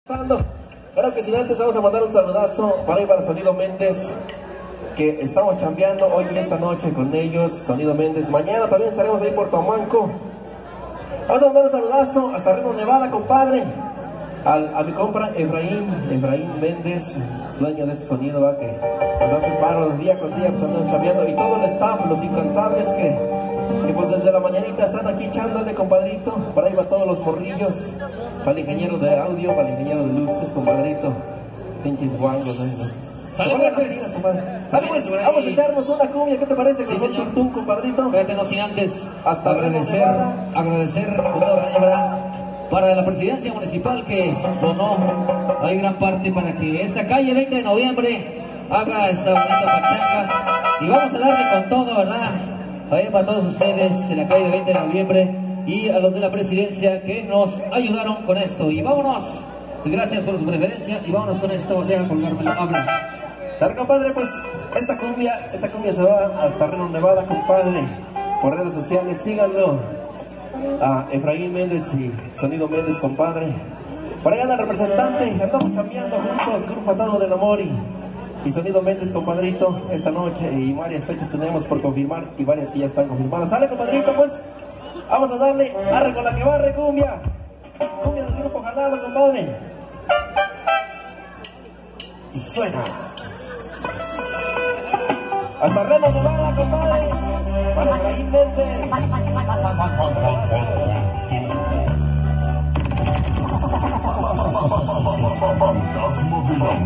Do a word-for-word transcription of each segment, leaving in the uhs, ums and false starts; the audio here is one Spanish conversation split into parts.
Claro que si antes vamos a mandar un saludazo para ir para Sonido Méndez, que estamos chambeando hoy y esta noche con ellos, Sonido Méndez. Mañana también estaremos ahí por Tomanco. Vamos a mandar un saludazo hasta Reno, Nevada, compadre. Al, a mi compra Efraín, Efraín Méndez, dueño de este sonido, ¿va? Que nos hace paro día con día, pues andamos chambeando. Y todo el staff, los incansables que, que pues desde la mañanita están aquí echándole, compadrito. Por ahí va todos los morrillos. Para el ingeniero de audio, para el ingeniero de luces, compadrito. Pinches guangos, ¿eh? Sale, pues, compadre. Sale, pues, vamos a echarnos una cumbia, ¿qué te parece? Sí, con señor. tú, compadrito. Fíjate, no sin antes Hasta agradecer, agradecer ¿verdad? Para la presidencia municipal que donó hay gran parte para que esta calle veinte de noviembre haga esta bonita pachanga. Y vamos a darle con todo, ¿verdad? Ahí para todos ustedes en la calle de veinte de noviembre y a los de la presidencia que nos ayudaron con esto. Y vámonos. Gracias por su preferencia y vámonos con esto. Deja colgarme la habla. Sale, compadre, pues esta cumbia, esta cumbia se va hasta Reno, Nevada, compadre. Por redes sociales, síganlo. A Efraín Méndez y Sonido Méndez, compadre. Por ahí anda el representante, andamos chambeando juntos, Grupo Atado del Amor y, y Sonido Méndez, compadrito, esta noche. Y varias fechas tenemos por confirmar y varias que ya están confirmadas. Sale, compadrito, pues vamos a darle arre con la que barre, cumbia. Cumbia del Grupo Jalado, compadre. Y suena. Hasta Reno, Nevada, compadre. Para Efraín Méndez. Fantasma de la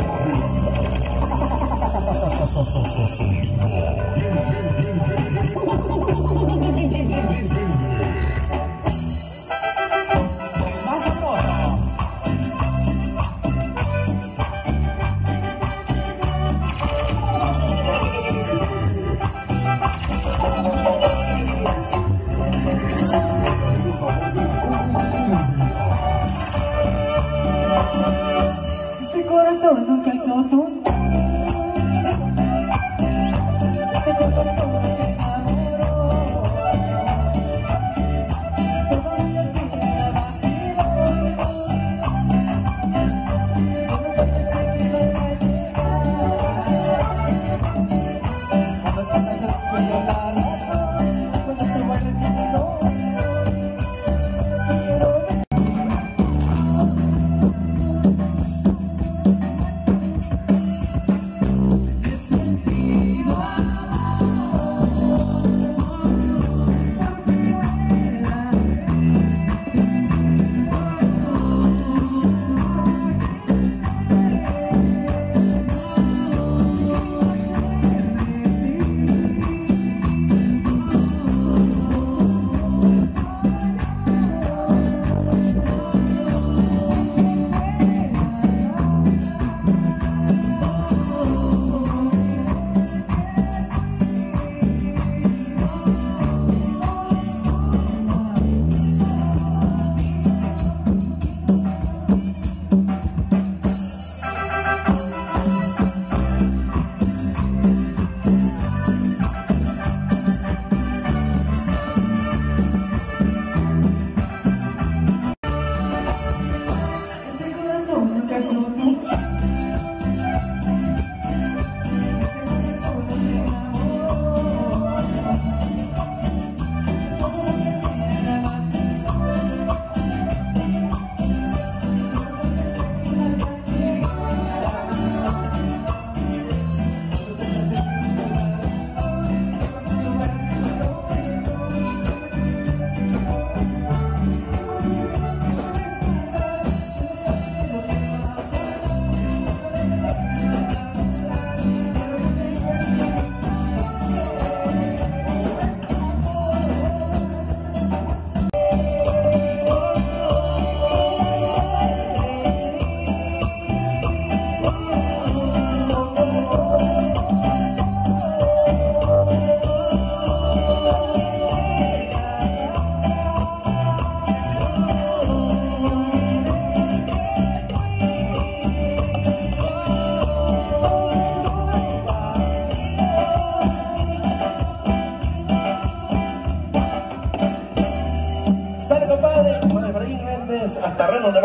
Este corazón nunca hizo tonto. Este corazón no se enamoró. Todavía sigue vacilando. Yo nunca pensé que ibas a llegar. Cuando te pensé que yo la razón, cuando tú bailes y me lo quiero.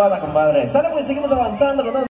rola, compadre. Sale, pues seguimos avanzando con